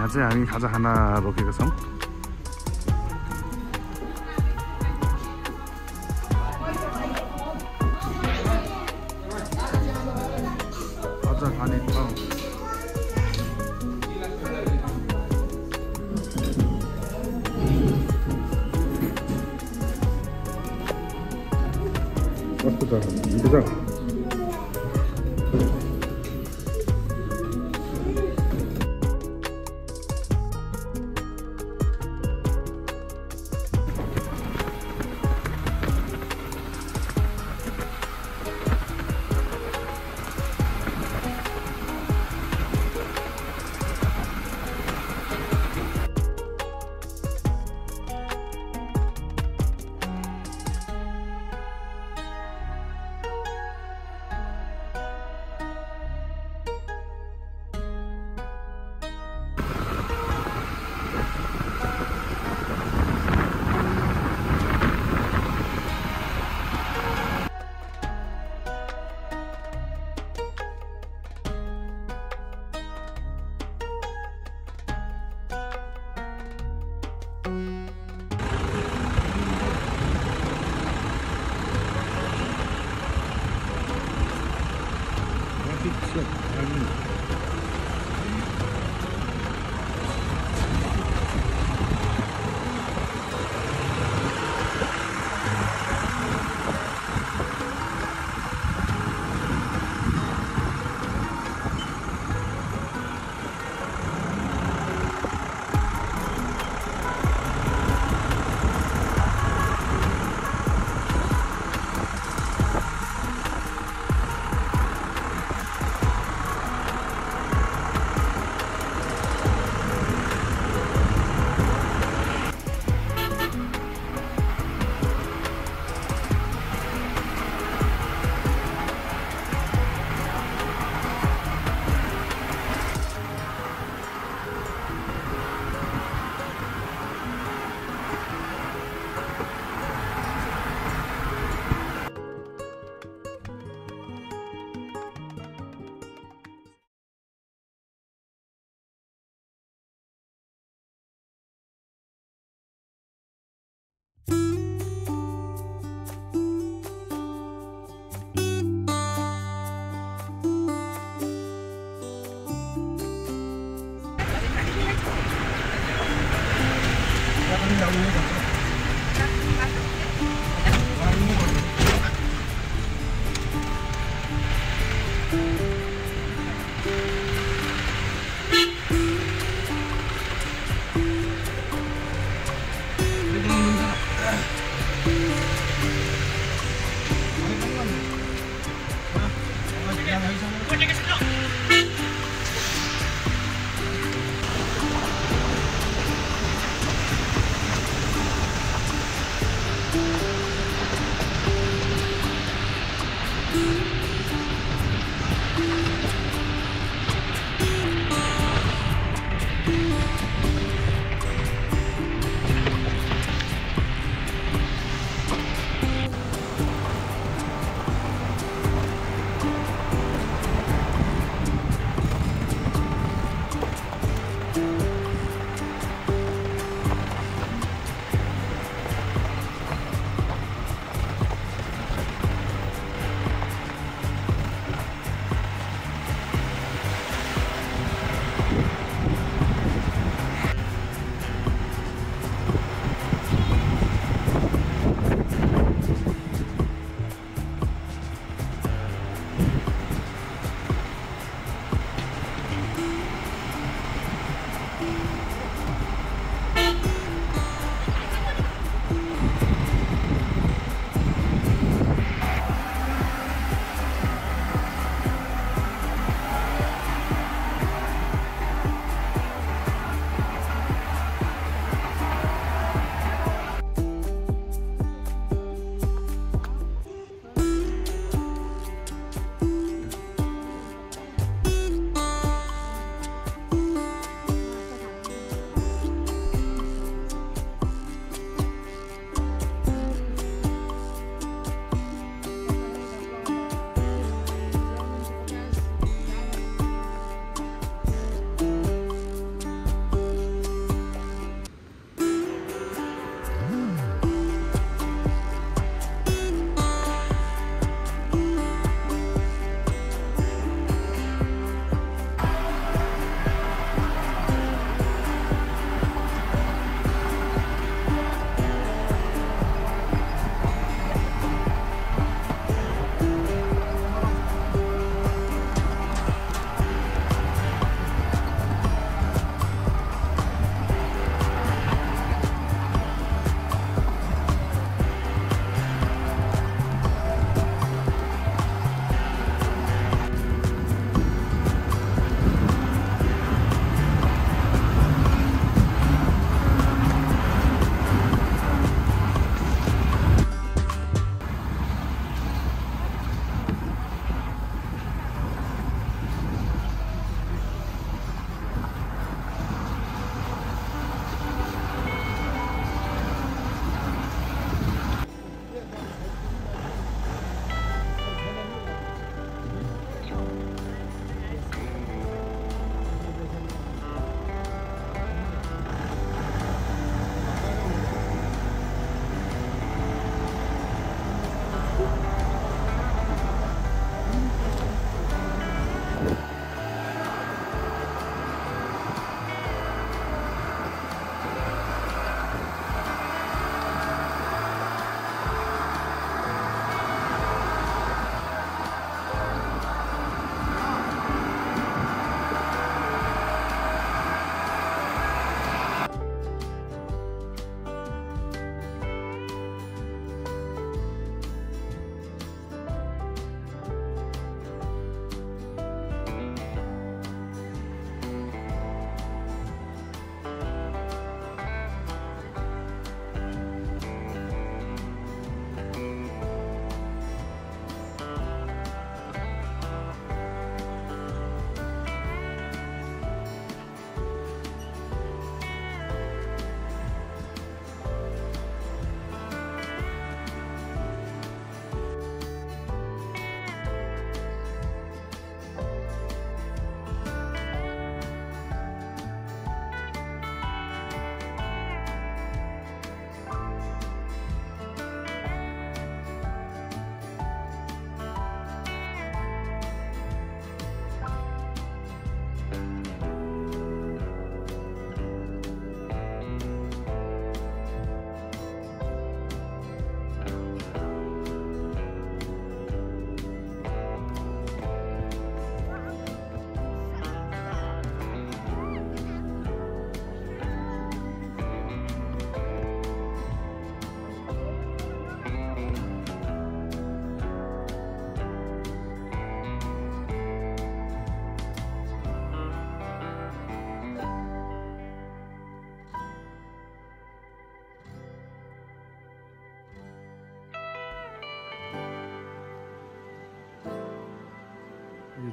यहाँ चाहिँ हामी खाजा खाना रोकेका छौँ। खाजा खाने ठाउँ कस्तो छ? मिठो छ?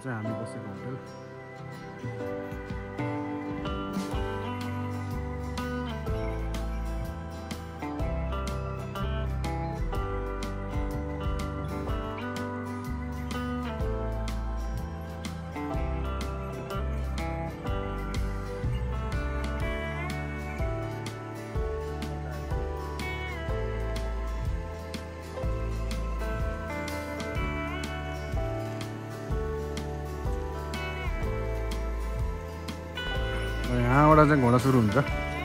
चाहिँ हामी बसेको होटल। यहाँबाट चाहिँ घोडा सुरु हुन्छ।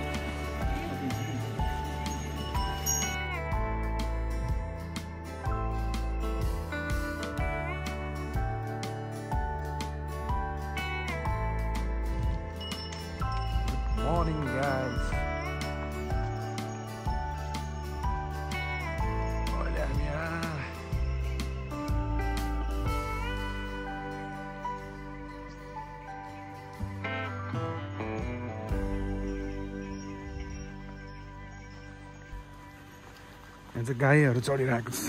Morning guys. अहिले हामी यहाँ चाहिँ गाईहरू चढिरहेको छ।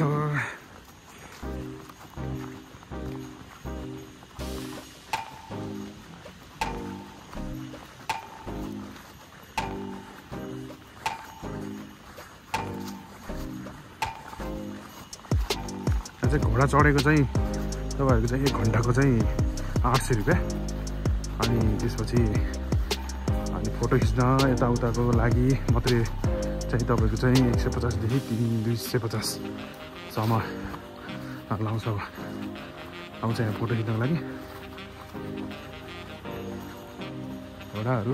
घोडा चढेको चाहिँ तपाईँहरूको चाहिँ 1 घन्टाको चाहिँ 800 रुपियाँ। अनि त्यसपछि अनि फोटो खिच्न यताउताको लागि मात्रै चाहिँ तपाईँको चाहिँ 150 देखि 250 सम्म लाउँछ आउँछ यहाँ फोटो खिच्नको लागि। घोडाहरू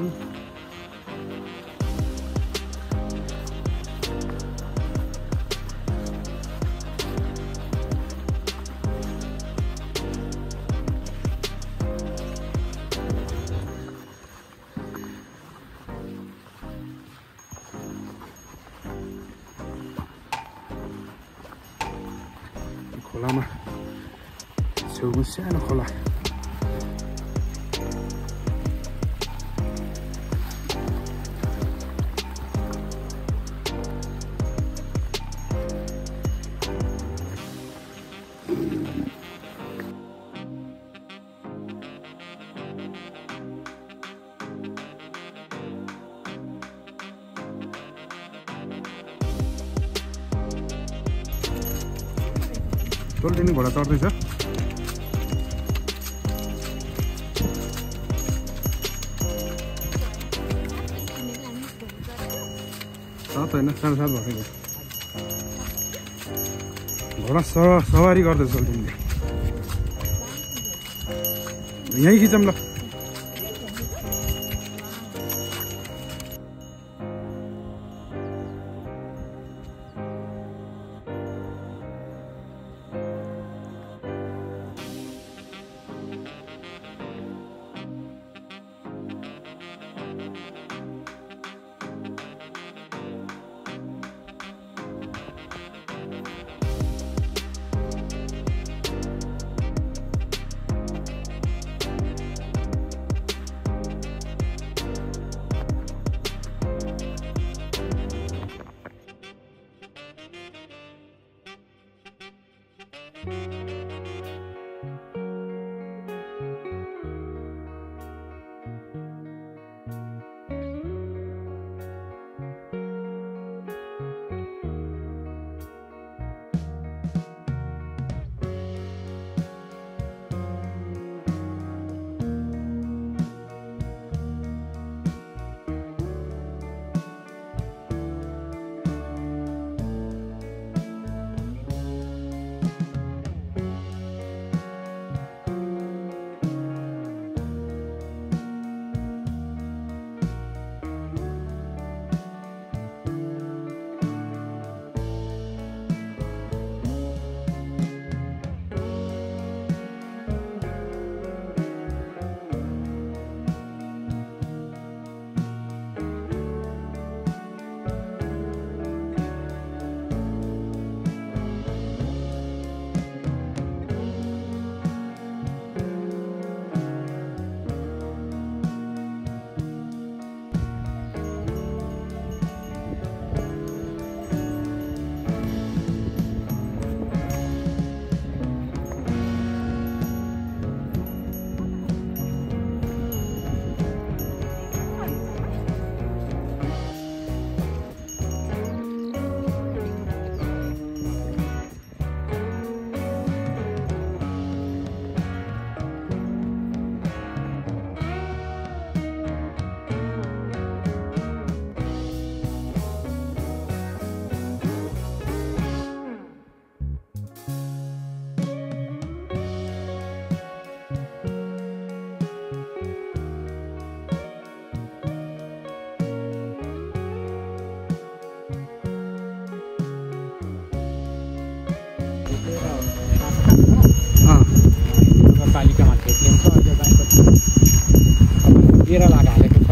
खोलामा छेउमा सानो खोला। टोलटिनी घोडा चढ्दैछ। सात होइन 7:30 भएको घोडा सवारी गर्दैछ टोलटिनीले। यहीँ खिचौँ ल।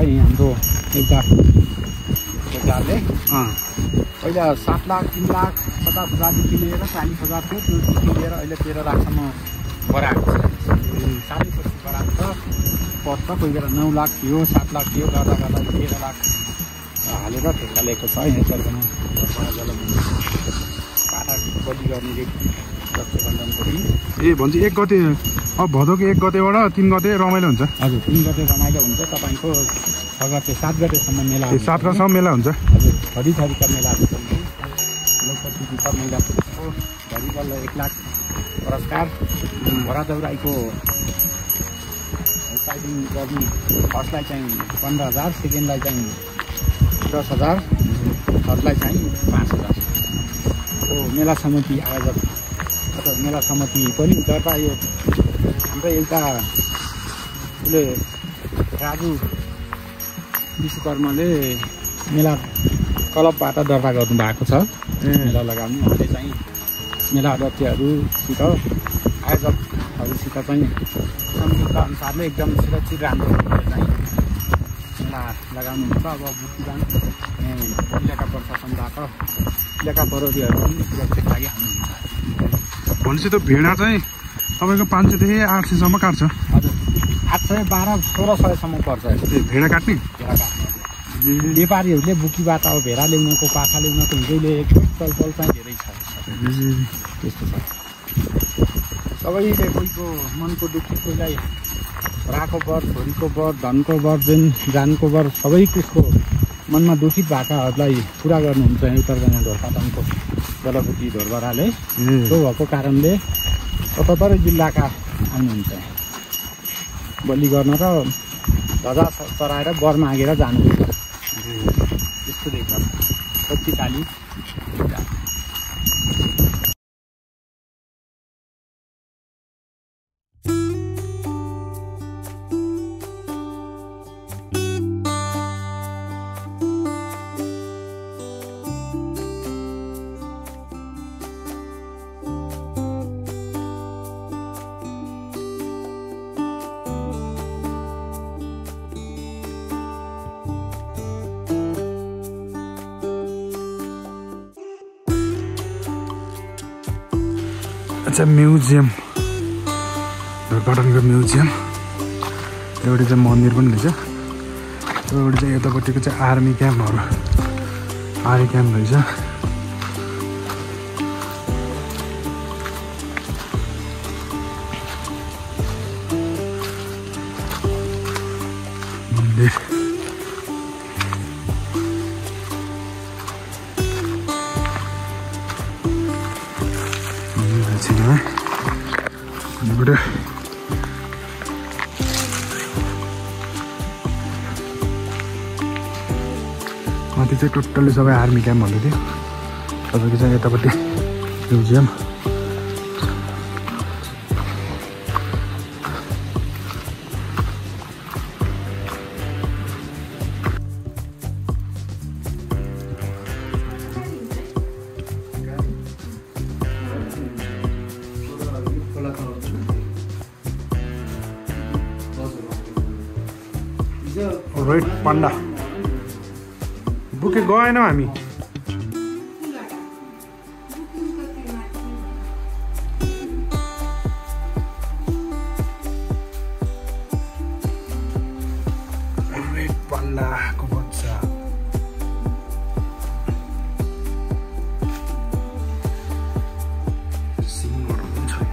चाहिँ हाम्रो एउटा बजारले पहिला 7 लाख 3 लाख 50,000देखि लिएर 40,000 थियो त्योदेखि लिएर अहिले 13 लाखसम्म बढाएको छ 40% बढाएको छ पर्छ कोही बेला 9 लाख थियो 7 लाख थियो गर्दा गर्दा 13 लाख हालेर ठेक्का लिएको छ यहाँ सर्कमा पाटा बलि गर्ने रक्षाबन्धनको दिन ए भन्छ 1 गते अब भदौको 1 गतेबाट 3 गते रमाइलो हुन्छ हजुर 3 गते रमाइलो हुन्छ तपाईँको 6 गते 7 गतेसम्म मेला 7 गतेसम्म मेला हुन्छ हजुर थरीका मेलाहरू हुन्छ लोकप्रतिनिधि महिला पुरुषको घरिबल्ल 1 लाख पुरस्कार भरादौराईको साइडिङ गर्ने फर्स्टलाई चाहिँ 15,000 सेकेन्डलाई चाहिँ 10,000 थर्डलाई चाहिँ 5,000 हो मेला समिति आयोजक अथवा मेला समिति पनि दर्ता यो हाम्रो एउटा उसले राजु विश्वकर्माले मेला क्लबबाट दर्ता गर्नुभएको छ मेला लगाउने उहाँले चाहिँ मेला अध्यक्षहरूसित आयोजकहरूसित चाहिँ सम्झौता अनुसारले एकदम सुरक्षित राम्रो चाहिँ मेला लगाउनुहुन्छ अब बुद्धिदान इलाका प्रशासनबाट इलाका प्रहरीहरू पनि सुरक्षित लागि आउनुहुन्छ भनेपछि त भेडा चाहिँ तपाईँको 500 देखि 800 सम्म काट्छ हजुर 800 1200-1600सम्म पर्छ भेडा काट्ने व्यापारीहरूले बुकीबाट अब भेडा ल्याउनको पाखा ल्याउनको हिजोले चलचल चाहिँ धेरै छ त्यस्तो छ सबैले कोहीको मनको दुःखी कोहीलाई छोराको वर छोरीको वर धनको वर जानको वर सबै त्यसको मनमा दुखित भएकाहरूलाई पुरा गर्नुहुन्छ उत्तरगङ्गा ढोरपाटनको जलपति ढोरबराले त्यो भएको कारणले 77 जिल्लाका आउनुहुन्छ बलि गर्न र ध्वजा चढाएर वर मागेर जानुहुन्छ त्यस्तो रहेछ शक्तिशाली अच्छा म्युजियम ढोरपाटनको म्युजियम एउटा चाहिँ मन्दिर पनि रहेछ एउटा चाहिँ यतापट्टिको चाहिँ आर्मी क्याम्पहरू आर्मी क्याम्प रहेछ मन्दिर त्यो चाहिँ टोटल्ली सबै आर्मी क्याम्प भन्दै थियो तपाईँको चाहिँ यतापट्टि म्युजियम रेड पान्डा बुके गएनौँ हामी रेड पान्डाको बच्चा सिङहरू पनि छ